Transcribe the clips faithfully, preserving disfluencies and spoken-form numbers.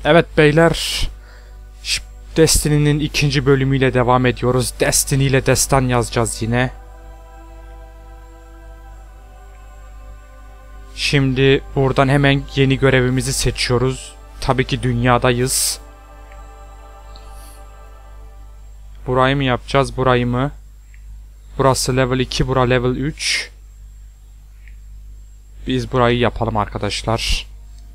Evet beyler, Destiny'nin ikinci bölümüyle devam ediyoruz. Destiny ile destan yazacağız yine. Şimdi buradan hemen yeni görevimizi seçiyoruz. Tabii ki dünyadayız. Burayı mı yapacağız, burayı mı? Burası level iki, bura level üç. Biz burayı yapalım arkadaşlar.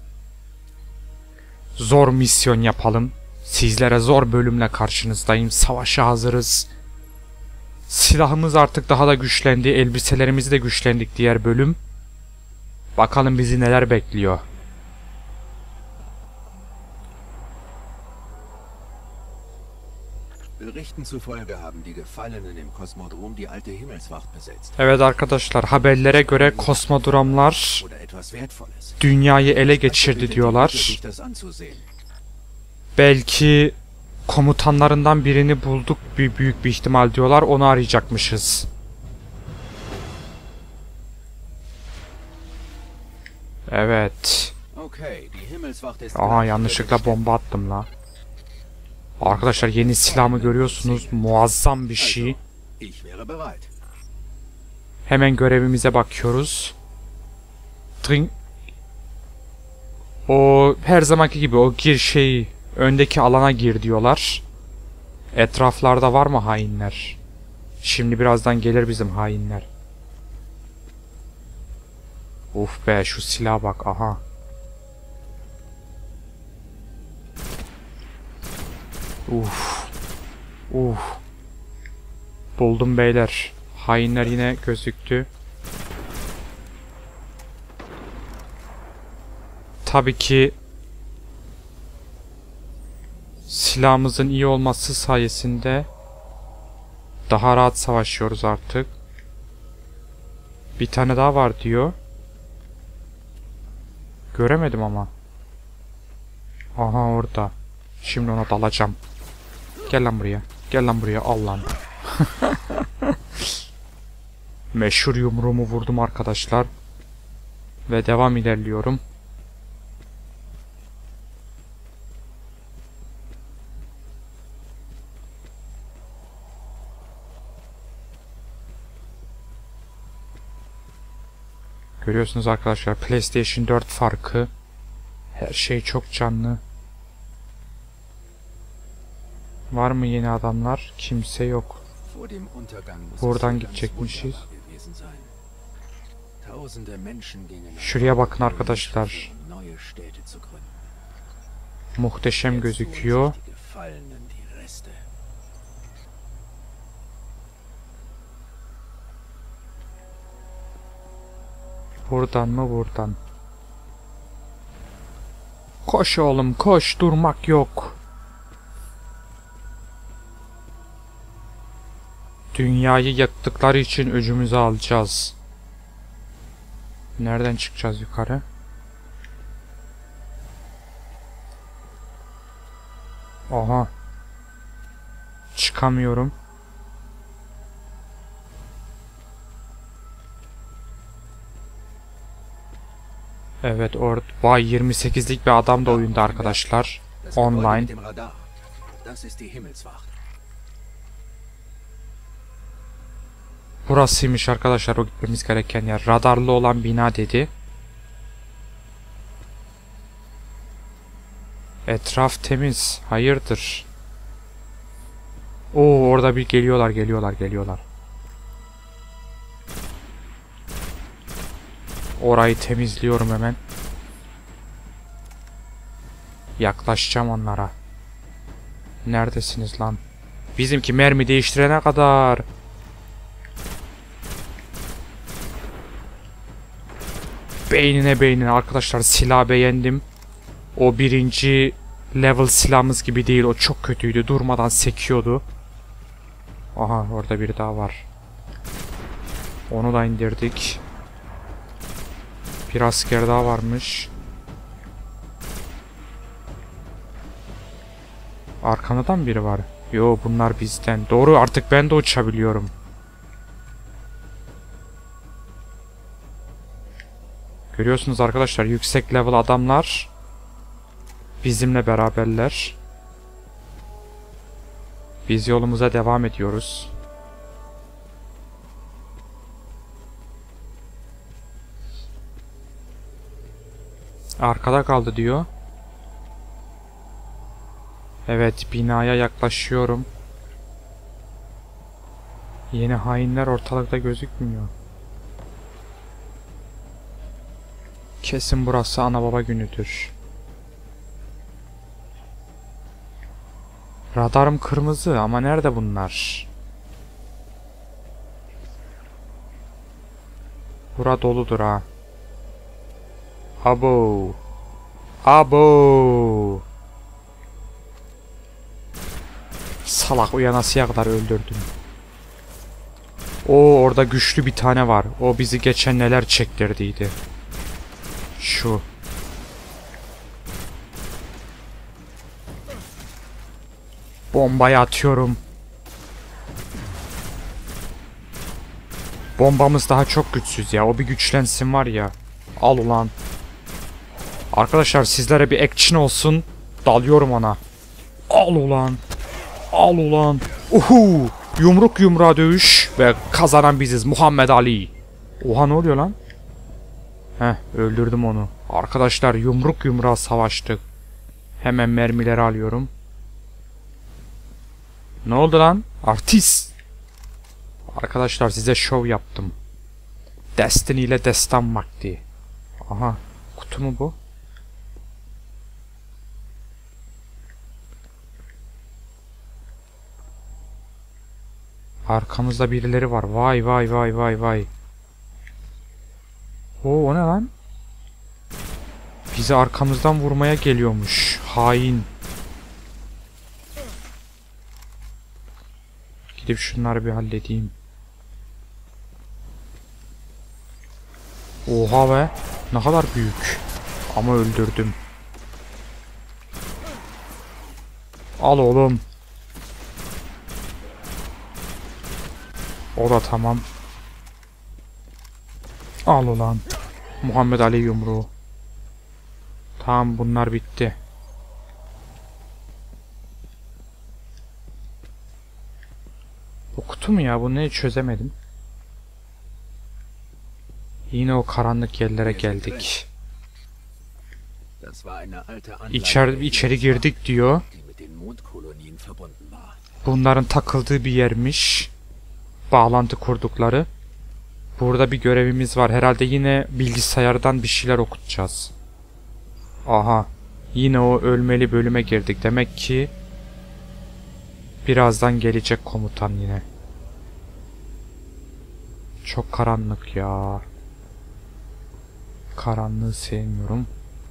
Zor misyon yapalım. Sizlere zor bölümle karşınızdayım. Savaşa hazırız. Silahımız artık daha da güçlendi. Elbiselerimizi de güçlendik diğer bölüm. Bakalım bizi neler bekliyor. Berichten zufolge haben die Gefallenen im Kosmodrom die alte Himmelswacht besetzt. Evet arkadaşlar, haberlere göre kosmodromlar dünyayı ele geçirdi diyorlar. Belki komutanlarından birini bulduk, bir büyük bir ihtimal diyorlar, onu arayacakmışız. Evet. Aha, yanlışlıkla bomba attım la. Arkadaşlar, yeni silahımı görüyorsunuz, muazzam bir şey. Hemen görevimize bakıyoruz. Drink. O her zamanki gibi o gir şey öndeki alana gir diyorlar. Etraflarda var mı hainler? Şimdi birazdan gelir bizim hainler. Uf be, şu silaha bak, aha. Uf. Uf. Buldum beyler. Hainler yine gözüktü. Tabii ki silahımızın iyi olması sayesinde daha rahat savaşıyoruz artık. Bir tane daha var diyor. Göremedim ama. Aha, orada. Şimdi ona dalacağım. Gel lan buraya. Gel lan buraya. Al lan. Meşhur yumruğumu vurdum arkadaşlar. Ve devam ilerliyorum. Görüyorsunuz arkadaşlar, PlayStation dört farkı. Her şey çok canlı. Var mı yeni adamlar? Kimse yok. Buradan gidecekmişiz. Şuraya bakın arkadaşlar. Muhteşem gözüküyor. Buradan mı, buradan? Koş oğlum koş, durmak yok. Dünyayı yaktıkları için öcümüzü alacağız. Nereden çıkacağız yukarı? Aha. Çıkamıyorum. Evet, orada vay yirmi sekizlik bir adam da oyunda arkadaşlar. Online. Burasıymış arkadaşlar o gitmemiz gereken yer. Radarlı olan bina dedi. Etraf temiz. Hayırdır? Oo, orada bir geliyorlar, geliyorlar, geliyorlar. Orayı temizliyorum hemen. Yaklaşacağım onlara. Neredesiniz lan? Bizimki mermi değiştirene kadar. Beynine beynine arkadaşlar, silah beğendim. O birinci level silahımız gibi değil, o çok kötüydü, durmadan sekiyordu. Aha, orada biri daha var. Onu da indirdik. Bir asker daha varmış. Arkamda mı biri var? Yo, bunlar bizden. Doğru, artık ben de uçabiliyorum. Görüyorsunuz arkadaşlar, yüksek level adamlar Bizimle beraberler. Biz yolumuza devam ediyoruz. Arkada kaldı diyor. Evet, binaya yaklaşıyorum. Yeni hainler ortalıkta gözükmüyor. Kesin burası ana baba günüdür. Radarım kırmızı ama nerede bunlar? Bura doludur ha. Abo. Abo. Salak, uyanasıya kadar öldürdüm. O orada güçlü bir tane var. O bizi geçen neler çektirdiydi. Şu. Bombayı atıyorum. Bombamız daha çok güçsüz ya. O bir güçlensin var ya. Al ulan. Arkadaşlar sizlere bir action olsun. Dalıyorum ona. Al ulan. Al ulan. Uhu. Yumruk yumruğa dövüş. Ve kazanan biziz. Muhammed Ali. Oha, ne oluyor lan? Heh, öldürdüm onu. Arkadaşlar yumruk yumruğa savaştık. Hemen mermileri alıyorum. Ne oldu lan? Artist. Arkadaşlar size şov yaptım. Destiny ile destan vakti. Aha, kutu mu bu? Arkamızda birileri var. Vay vay vay vay vay. Oo, o ne lan? Bizi arkamızdan vurmaya geliyormuş. Hain. Gidip şunları bir halledeyim. Oha be. Ne kadar büyük. Ama öldürdüm. Al oğlum. O da tamam. Al ulan. Muhammed Ali yumruğu. Tamam, bunlar bitti. Bu kutu mu ya? Bu ne, çözemedim. Yine o karanlık yerlere geldik. İçeri, içeri girdik diyor. Bunların takıldığı bir yermiş. Bağlantı kurdukları. Burada bir görevimiz var. Herhalde yine bilgisayardan bir şeyler okutacağız. Aha. Yine o ölmeli bölüme girdik. Demek ki birazdan gelecek komutan yine. Çok karanlık ya. Karanlığı sevmiyorum.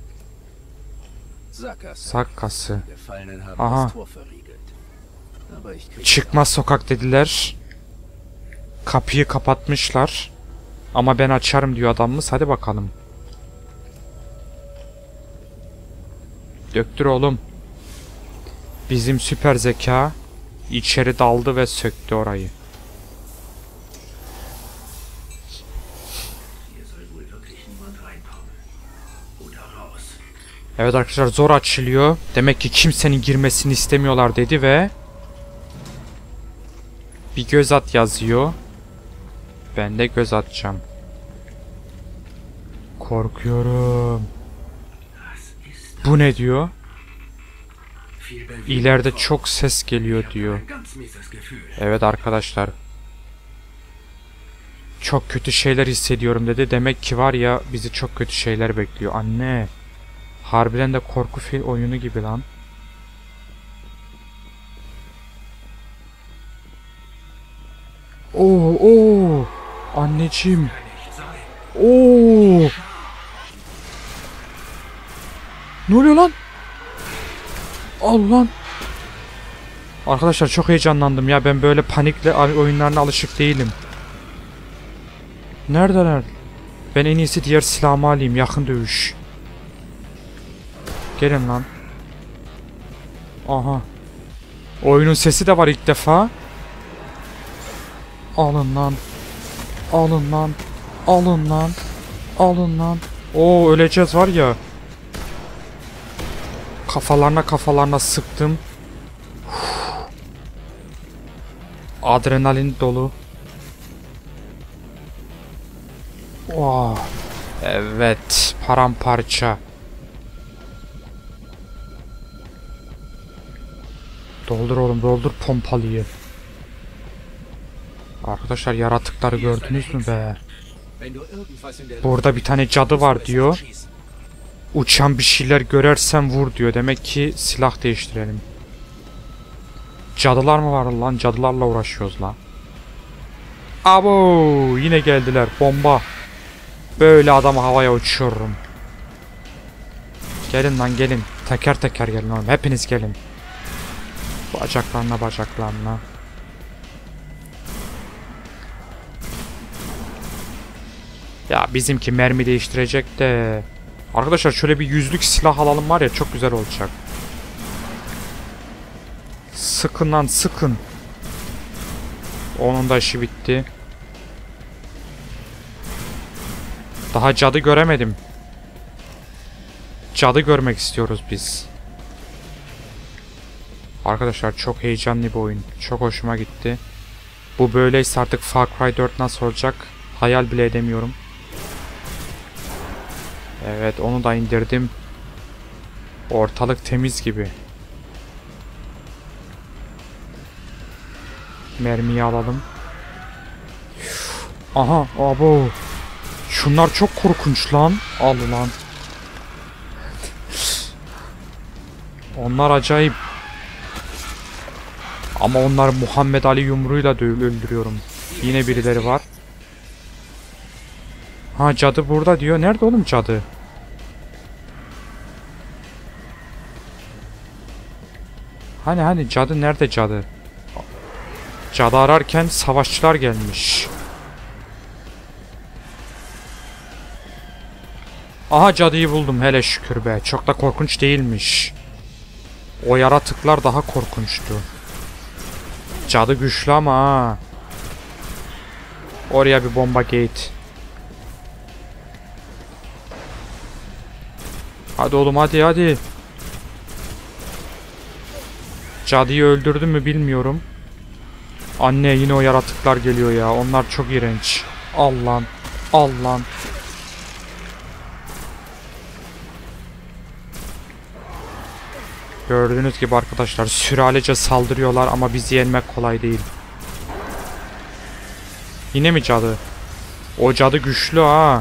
Sakkası. Aha. Çıkmaz sokak dediler. Kapıyı kapatmışlar. Ama ben açarım diyor adamımız. Hadi bakalım. Döktür oğlum. Bizim süper zeka içeri daldı ve söktü orayı. Evet arkadaşlar, zor açılıyor. Demek ki kimsenin girmesini istemiyorlar dedi ve bir göz at yazıyor. Ben de göz atacağım. Korkuyorum. Bu ne diyor? İleride çok ses geliyor diyor. Evet arkadaşlar. Çok kötü şeyler hissediyorum dedi. Demek ki var ya, bizi çok kötü şeyler bekliyor. Anne. Harbiden de korku film oyunu gibi lan. Oo, oo. Anneciğim. Oo. Ne oluyor lan? Al lan. Arkadaşlar çok heyecanlandım ya. Ben böyle panikle oyunlarına alışık değilim. Neredeler? Ben en iyisi diğer silahımı alayım. Yakın dövüş. Gelin lan. Aha. Oyunun sesi de var ilk defa. Alın lan. Alın lan. Alın lan. Alın lan. Oo, öleceğiz var ya. Kafalarına kafalarına sıktım. Adrenalin dolu. Oh. Evet, paramparça. Doldur oğlum, doldur pompalıyı. Arkadaşlar yaratıkları gördünüz mü be? Burada bir tane cadı var diyor. Uçan bir şeyler görersen vur diyor. Demek ki silah değiştirelim. Cadılar mı var lan? Cadılarla uğraşıyoruz lan. Abo, yine geldiler. Bomba. Böyle adamı havaya uçururum. Gelin lan gelin. Teker teker gelin oğlum. Hepiniz gelin. Bacaklarına bacaklarına. Ya bizimki mermi değiştirecek de. Arkadaşlar şöyle bir yüzlük silah alalım var ya, çok güzel olacak. Sıkın lan sıkın. Onun da işi bitti. Daha cadı göremedim. Cadı görmek istiyoruz biz. Arkadaşlar çok heyecanlı bir oyun. Çok hoşuma gitti. Bu böyleyse artık Far Cry dört nasıl olacak? Hayal bile edemiyorum. Evet, onu da indirdim. Ortalık temiz gibi. Mermiyi alalım. Aha, abo. Şunlar çok korkunç lan. Al lan. Onlar acayip. Ama onlar Muhammed Ali yumruğuyla öldürüyorum. Yine birileri var. Ha, cadı burada diyor. Nerede oğlum cadı? Hani hani cadı nerede cadı? Cadı ararken savaşçılar gelmiş. Aha, cadıyı buldum hele şükür be. Çok da korkunç değilmiş. O yaratıklar daha korkunçtu. Cadı güçlü ama ha. Oraya bir bomba gate. Hadi oğlum, hadi hadi. Cadıyı öldürdü mü bilmiyorum. Anne, yine o yaratıklar geliyor ya. Onlar çok iğrenç. Al lan. Al lan. Gördüğünüz gibi arkadaşlar süralece saldırıyorlar ama bizi yenmek kolay değil. Yine mi cadı? O cadı güçlü ha.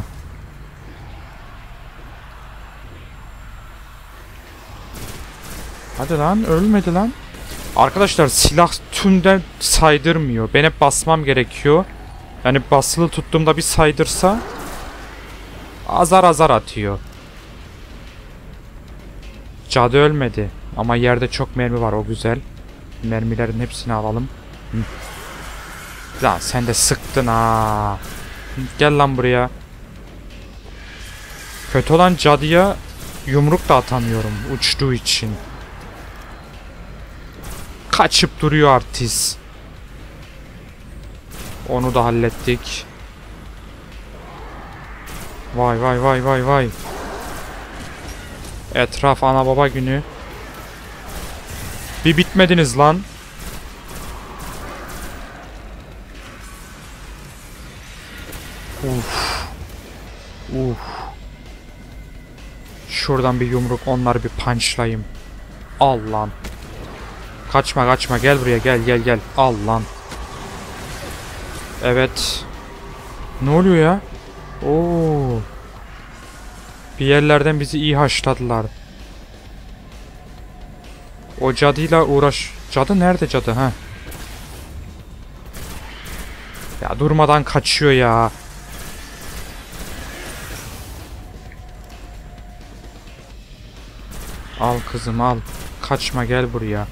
Hadi lan, ölmedi lan. Arkadaşlar silah tümden saydırmıyor. Ben hep basmam gerekiyor. Yani basılı tuttuğumda bir saydırsa azar azar atıyor. Cadı ölmedi. Ama yerde çok mermi var, o güzel. Mermilerin hepsini alalım. Hı. Lan sen de sıktın ha. Gel lan buraya. Kötü olan cadıya yumruk da atamıyorum uçtuğu için. Kaçıp duruyor artist. Onu da hallettik. Vay vay vay vay vay. Etraf ana baba günü. Bir bitmediniz lan. Uf. Uf. Şuradan bir yumruk, onları bir punchlayayım. Al lan. Kaçma kaçma, gel buraya, gel gel gel. Al lan. Evet. Ne oluyor ya? Oo. Bir yerlerden bizi iyi haşladılar. O cadıyla uğraş. Cadı nerede cadı ha? Ya durmadan kaçıyor ya. Al kızım al. Kaçma, gel buraya.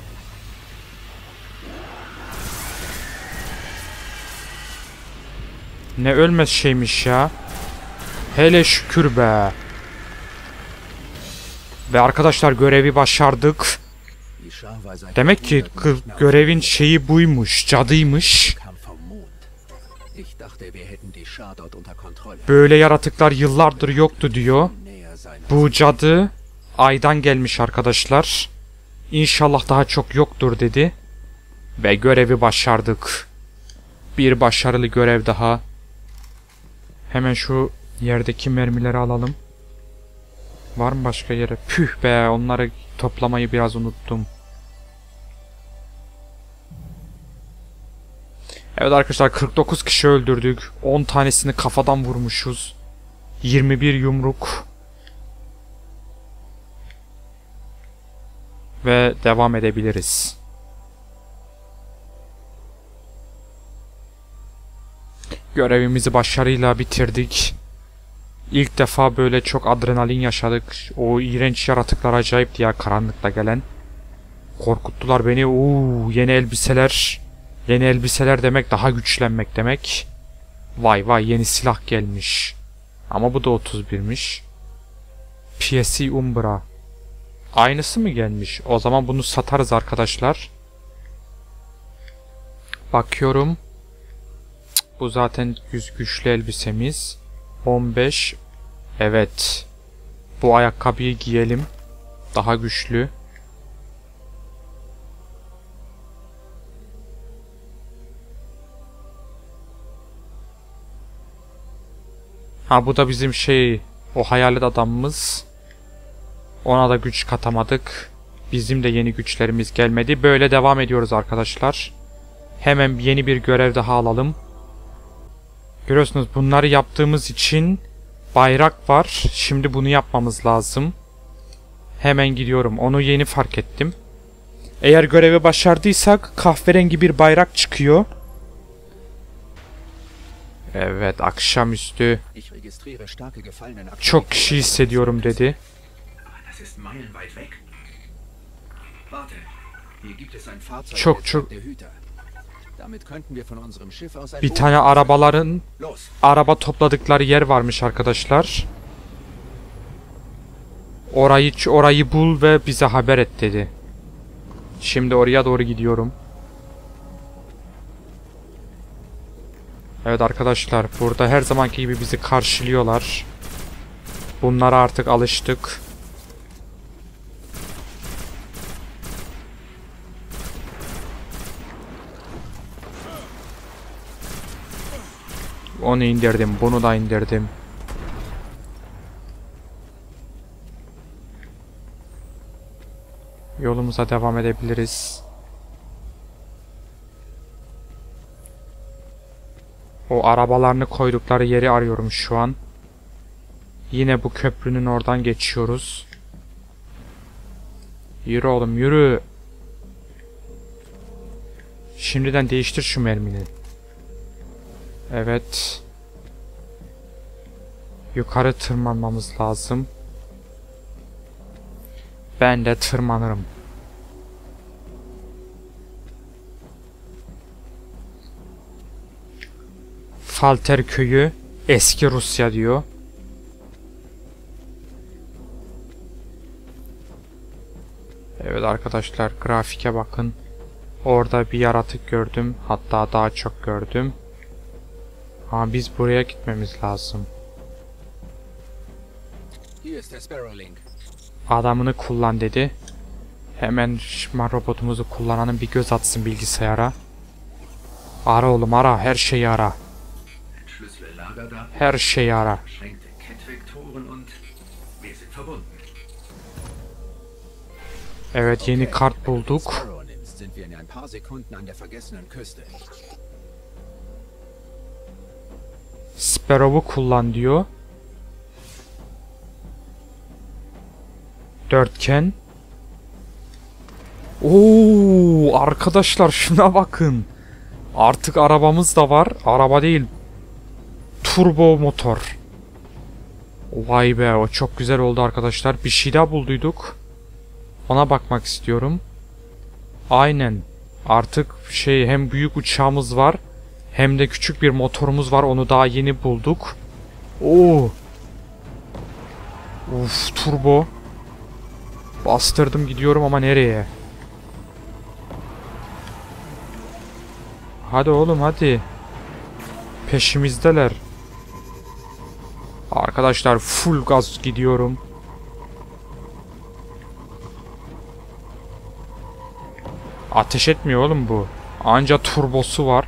Ne ölmez şeymiş ya. Hele şükür be. Ve arkadaşlar görevi başardık. Demek ki görevin şeyi buymuş. Cadıymış. Böyle yaratıklar yıllardır yoktu diyor. Bu cadı aydan gelmiş arkadaşlar. İnşallah daha çok yoktur dedi. Ve görevi başardık. Bir başarılı görev daha. Hemen şu yerdeki mermileri alalım. Var mı başka yere? Püh be, onları toplamayı biraz unuttum. Evet arkadaşlar, kırk dokuz kişi öldürdük. on tanesini kafadan vurmuşuz. yirmi bir yumruk. Ve devam edebiliriz. Görevimizi başarıyla bitirdik. İlk defa böyle çok adrenalin yaşadık. O iğrenç yaratıklar acayipti ya, karanlıkta gelen. Korkuttular beni. Uuu, yeni elbiseler. Yeni elbiseler demek daha güçlenmek demek. Vay vay, yeni silah gelmiş. Ama bu da otuz birmiş. P S Umbra. Aynısı mı gelmiş? O zaman bunu satarız arkadaşlar. Bakıyorum. Cık, bu zaten yüz güçlü elbisemiz. on beş. Evet. Bu ayakkabıyı giyelim. Daha güçlü. Ha, bu da bizim şey, o hayalet adamımız. Ona da güç katamadık. Bizim de yeni güçlerimiz gelmedi. Böyle devam ediyoruz arkadaşlar. Hemen yeni bir görev daha alalım. Görüyorsunuz, bunları yaptığımız için bayrak var. Şimdi bunu yapmamız lazım. Hemen gidiyorum. Onu yeni fark ettim. Eğer görevi başardıysak kahverengi bir bayrak çıkıyor. Evet, akşamüstü. Çok kişi hissediyorum dedi. Çok çok. Bir tane arabaların araba topladıkları yer varmış arkadaşlar. Orayı orayı bul ve bize haber et dedi. Şimdi oraya doğru gidiyorum. Evet arkadaşlar, burada her zamanki gibi bizi karşılıyorlar. Bunlara artık alıştık. Onu indirdim, bunu da indirdim. Yolumuza devam edebiliriz. O arabalarını koydukları yeri arıyorum şu an. Yine bu köprünün oradan geçiyoruz. Yürü oğlum, yürü. Şimdiden değiştir şu mermini. Evet. Yukarı tırmanmamız lazım. Ben de tırmanırım. Falter köyü, eski Rusya diyor. Evet arkadaşlar, grafike bakın. Orada bir yaratık gördüm. Hatta daha çok gördüm. Ama biz buraya gitmemiz lazım. Adamını kullan dedi. Hemen şımarık robotumuzu kullananın bir göz atsın bilgisayara. Ara oğlum, ara, her şeyi ara. Her şeyi ara. Evet, yeni kart bulduk. Sparrow'u kullan diyor. Dörtgen. Oo, arkadaşlar şuna bakın. Artık arabamız da var. Araba değil. Turbo motor. Vay be, o çok güzel oldu arkadaşlar. Bir şey daha bulduyduk. Ona bakmak istiyorum. Aynen. Artık şey, hem büyük uçağımız var, hem de küçük bir motorumuz var. Onu daha yeni bulduk. Oo. Uf, turbo. Bastırdım gidiyorum ama nereye? Hadi oğlum, hadi. Peşimizdeler. Arkadaşlar full gaz gidiyorum. Ateş etmiyor oğlum bu. Anca turbosu var.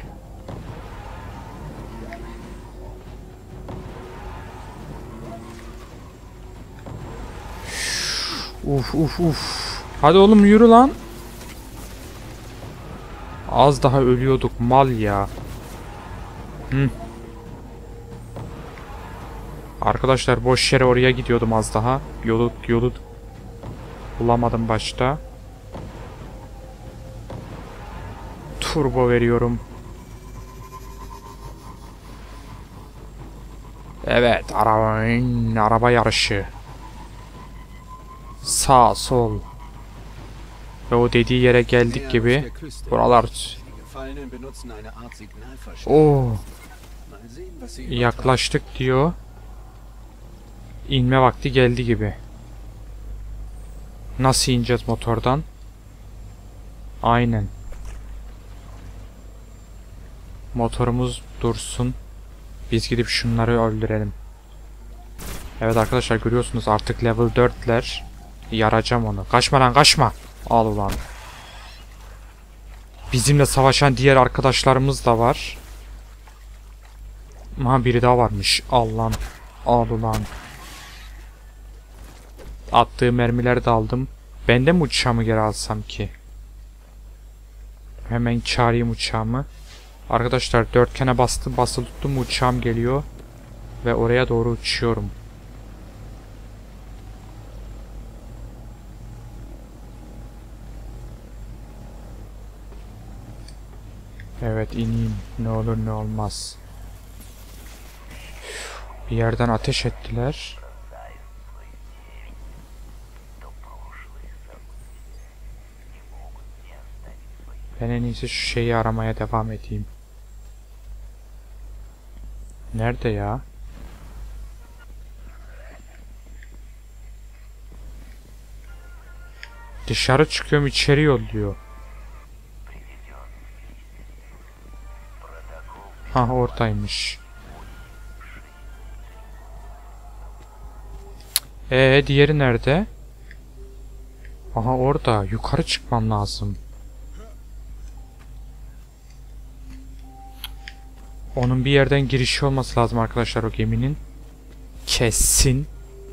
Uf uf uf. Hadi oğlum yürü lan. Az daha ölüyorduk mal ya. Hı. Arkadaşlar boş yere oraya gidiyordum az daha. Yolu yolu bulamadım başta. Turbo veriyorum. Evet, araba araba yarışı. Sağ sol. Ve o dediği yere geldik gibi. Buralar. Oo. Yaklaştık diyor. İnme vakti geldi gibi. Nasıl ineceğiz motordan? Aynen. Motorumuz dursun. Biz gidip şunları öldürelim. Evet arkadaşlar görüyorsunuz artık level dörtler. Yaracağım onu. Kaçma lan kaçma. Al ulan. Bizimle savaşan diğer arkadaşlarımız da var. Aha biri daha varmış. Al lan. Al ulan. Attığı mermileri de aldım. Ben de mi uçağımı geri alsam ki? Hemen çağırayım uçağımı. Arkadaşlar dörtgene bastı, basılı tuttum, uçağım geliyor. Ve oraya doğru uçuyorum. Evet ineyim. Ne olur ne olmaz. Bir yerden ateş ettiler. Ben en iyisi şu şeyi aramaya devam edeyim. Nerede ya? Dışarı çıkıyorum, içeri yolluyor. Ha oradaymış. Ee diğeri nerede? Aha orada. Yukarı çıkmam lazım. Onun bir yerden girişi olması lazım arkadaşlar o geminin. Kesin.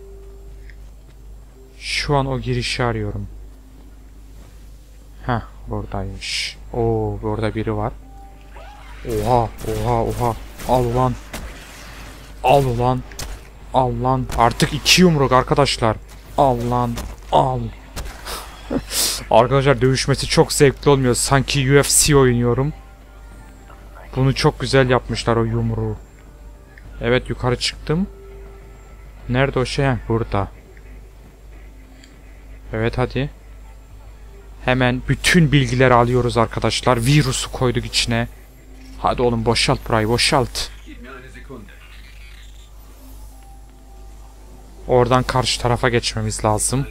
Şu an o girişi arıyorum. Heh buradaymış. Oo orada biri var. Oha oha oha. Al ulan. Al ulan. Al lan. Artık iki yumruk arkadaşlar. Al lan. Al. Arkadaşlar dövüşmesi çok zevkli olmuyor. Sanki U F C oynuyorum. Bunu çok güzel yapmışlar o yumruğu. Evet yukarı çıktım. Nerede o şey? Burada. Evet hadi. Hemen bütün bilgileri alıyoruz arkadaşlar. Virüsü koyduk içine. Hadi oğlum boşalt burayı boşalt. Oradan karşı tarafa geçmemiz lazım.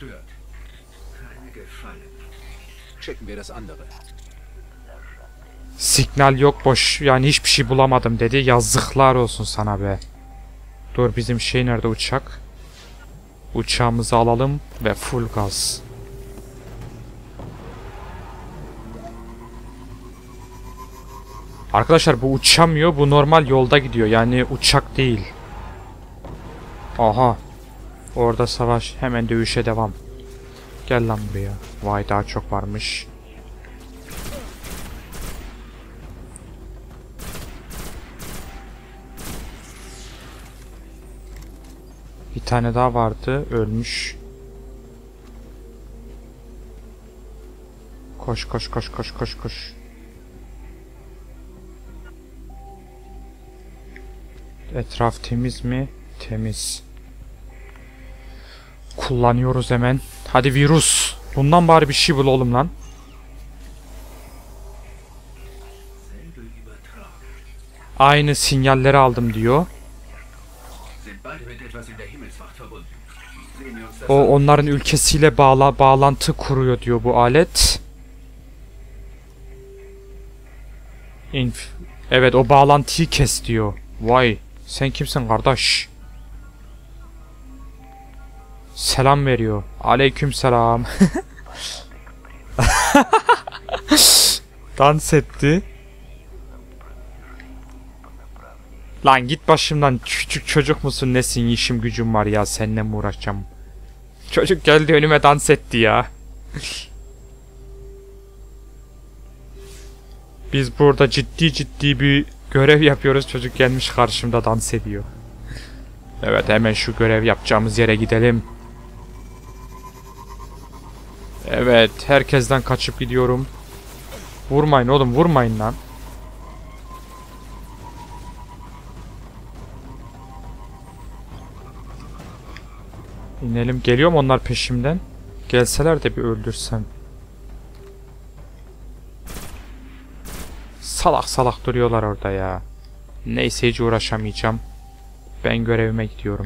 Signal yok boş yani hiçbir şey bulamadım dedi. Yazıklar olsun sana be. Dur bizim şey nerede uçak? Uçağımızı alalım ve full gaz. Arkadaşlar bu uçamıyor, bu normal yolda gidiyor yani uçak değil. Aha. Orada savaş, hemen dövüşe devam. Gel lan buraya. Vay daha çok varmış. Bir tane daha vardı, ölmüş. Koş koş koş koş koş koş. Etraf temiz mi? Temiz. Kullanıyoruz hemen. Hadi virüs. Bundan bari bir şey bul oğlum lan. Aynı sinyalleri aldım diyor. O onların ülkesiyle bağla bağlantı kuruyor diyor bu alet. Inf evet o bağlantıyı kes diyor. Vay sen kimsin kardeş? Selam veriyor. Aleyküm selam. Dans etti. Lan git başımdan, küçük çocuk musun nesin, işim gücüm var ya, seninle mi uğraşacağım? Çocuk geldi önüme dans etti ya. Biz burada ciddi ciddi bir görev yapıyoruz, çocuk gelmiş karşımda dans ediyor. Evet, hemen şu görev yapacağımız yere gidelim. Evet, herkesten kaçıp gidiyorum. Vurmayın oğlum, vurmayın lan. İnelim. Geliyor mu onlar peşimden? Gelseler de bir öldürsem. Salak salak duruyorlar orada ya. Neyse, hiç uğraşamayacağım. Ben görevime gidiyorum.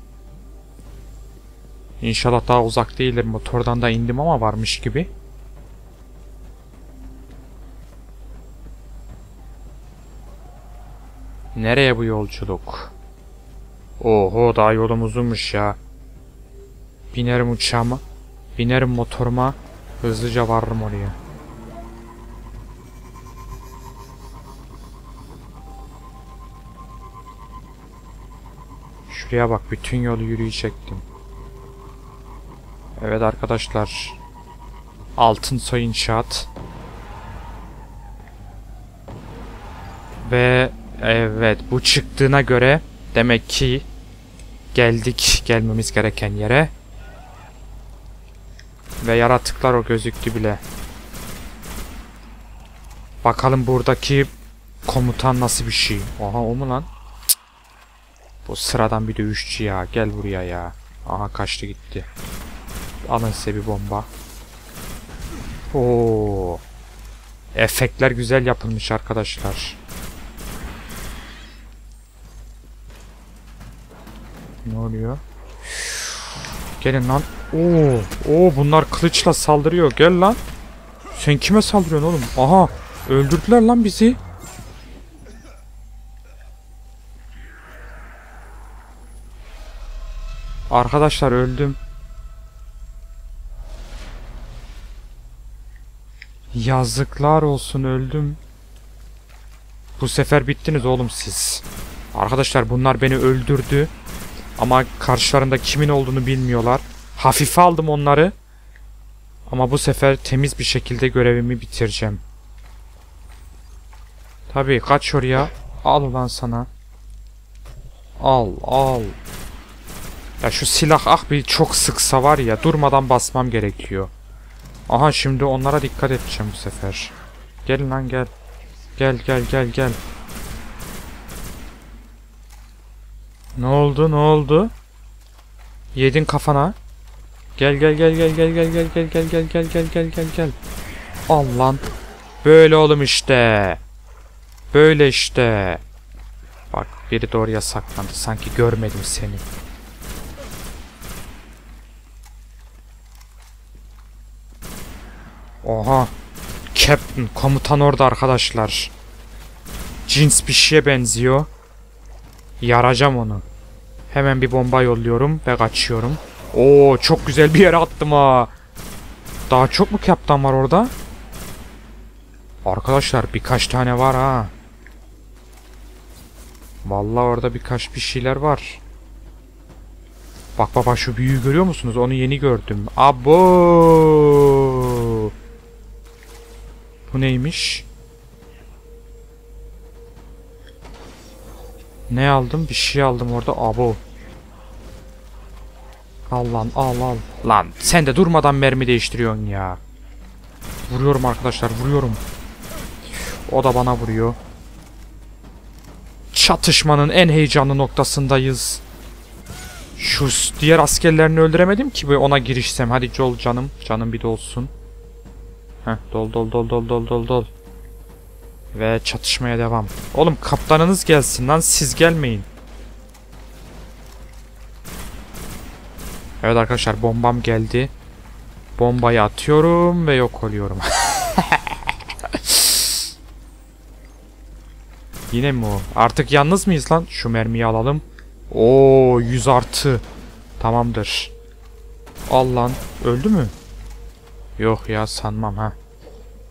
İnşallah daha uzak değildir. Motordan da indim ama varmış gibi. Nereye bu yolculuk? Oho, daha yolum uzunmuş ya. Binerim uçağıma. Binerim motoruma. Hızlıca varırım oraya. Şuraya bak, bütün yolu yürüyecektim. Evet arkadaşlar. Altınsoy İnşaat. Ve evet, bu çıktığına göre demek ki geldik gelmemiz gereken yere. Ve yaratıklar o gözüktü bile. Bakalım buradaki komutan nasıl bir şey. Oha, o mu lan? Cık. Bu sıradan bir dövüşçü ya. Gel buraya ya. Aha, kaçtı gitti. Alın size bir bomba. Oo. Efektler güzel yapılmış arkadaşlar. Ne oluyor? Gelin lan. Oo, oo, bunlar kılıçla saldırıyor. Gel lan. Sen kime saldırıyorsun oğlum? Aha, öldürdüler lan bizi. Arkadaşlar, öldüm. Yazıklar olsun, öldüm. Bu sefer bittiniz oğlum siz. Arkadaşlar, bunlar beni öldürdü. Ama karşılarında kimin olduğunu bilmiyorlar. Hafife aldım onları. Ama bu sefer temiz bir şekilde görevimi bitireceğim. Tabii, kaç oraya. Al ulan sana. Al al. Ya şu silah ah bir çok sıksa var ya, durmadan basmam gerekiyor. Aha, şimdi onlara dikkat edeceğim bu sefer. Gelin lan, gel. Gel gel gel gel. Ne oldu, ne oldu? Yedin kafana. Gel gel gel gel gel gel gel gel gel gel gel gel gel gel gel. Al lan. Böyle oğlum işte. Böyle işte. Bak, biri de oraya saklandı. Sanki görmedim seni. Oha. Captain, komutan orada arkadaşlar. Cins bir şeye benziyor. Yaracağım onu. Hemen bir bomba yolluyorum ve kaçıyorum. Oo, çok güzel bir yere attım ha. Daha çok mu kaptan var orada? Arkadaşlar, birkaç tane var ha. Vallahi orada birkaç bir şeyler var. Bak baba, şu büyüğü görüyor musunuz? Onu yeni gördüm. Abo! Bu neymiş? Ne aldım? Bir şey aldım orada. Abo. Al lan, al al. Lan sen de durmadan mermi değiştiriyorsun ya. Vuruyorum arkadaşlar, vuruyorum. O da bana vuruyor. Çatışmanın en heyecanlı noktasındayız. Şu diğer askerlerini öldüremedim ki ona girişsem. Hadi Joel canım. Canım bir dolsun. Heh, dol dol dol dol dol dol dol. Ve çatışmaya devam. Oğlum, kaptanınız gelsin lan, siz gelmeyin. Evet arkadaşlar, bombam geldi. Bombayı atıyorum ve yok oluyorum. Yine mi o? Artık yalnız mıyız lan? Şu mermiyi alalım. Oo, yüz artı. Tamamdır. Al lan. Öldü mü? Yok ya, sanmam ha.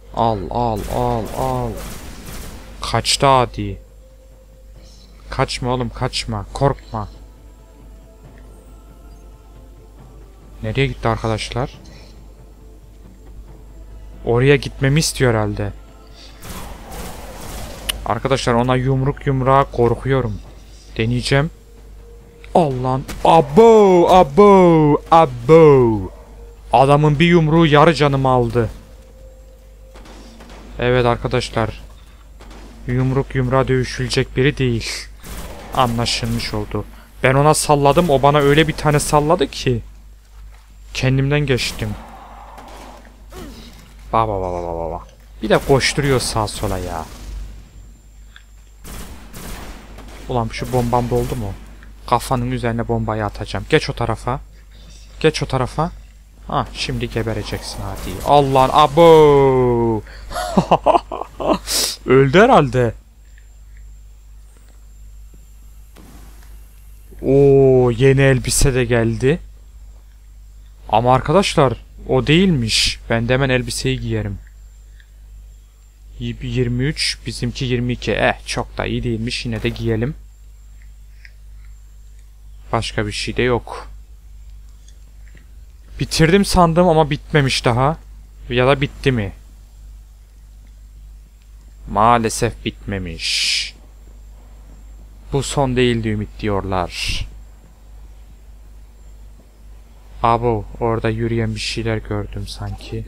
Al al al al. Kaçtı adi. Kaçma oğlum kaçma. Korkma. Nereye gitti arkadaşlar? Oraya gitmemi istiyor herhalde. Arkadaşlar ona yumruk yumruğa korkuyorum. Deneyeceğim. Allah'ın. Abo abo abo. Adamın bir yumruğu yarı canımı aldı. Evet arkadaşlar. Yumruk yumruğa dövüşülecek biri değil. Anlaşılmış oldu. Ben ona salladım. O bana öyle bir tane salladı ki. Kendimden geçtim. Baba baba baba baba. Bir de koşturuyor sağa sola ya. Ulan şu bombam doldu mu? Kafanın üzerine bombayı atacağım. Geç o tarafa. Geç o tarafa. Ha şimdi gebereceksin hadi. Allah'ın abo. Öldü herhalde. Oo yeni elbise de geldi. Ama arkadaşlar o değilmiş. Ben de hemen elbiseyi giyerim. yirmi üç bizimki yirmi iki. Eh çok da iyi değilmiş. Yine de giyelim. Başka bir şey de yok. Bitirdim sandım ama bitmemiş daha. Ya da bitti mi? Maalesef bitmemiş. Bu son değildi ümit diyorlar. Abo orada yürüyen bir şeyler gördüm sanki.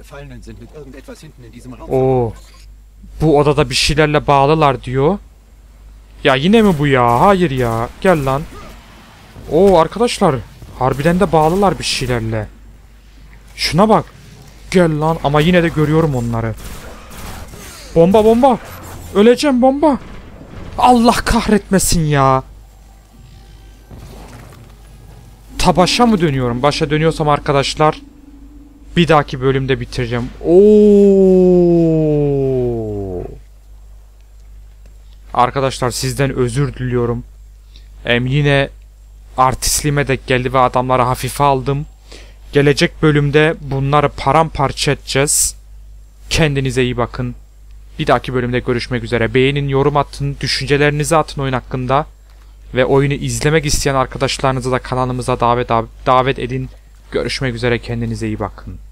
Oo. Bu odada bir şeylerle bağlılar diyor. Ya yine mi bu ya? Hayır ya. Gel lan. Oo arkadaşlar. Harbiden de bağlılar bir şeylerle. Şuna bak. Gel lan. Ama yine de görüyorum onları. Bomba bomba. Öleceğim bomba. Allah kahretmesin ya. Ta başa mı dönüyorum? Başa dönüyorsam arkadaşlar bir dahaki bölümde bitireceğim. Oo. Arkadaşlar sizden özür diliyorum. Em yine artistliğime de geldi ve adamları hafife aldım. Gelecek bölümde bunları paramparça edeceğiz. Kendinize iyi bakın. Bir dahaki bölümde görüşmek üzere. Beğenin, yorum atın, düşüncelerinizi atın oyun hakkında. Ve oyunu izlemek isteyen arkadaşlarınızı da kanalımıza davet davet edin. Görüşmek üzere, kendinize iyi bakın.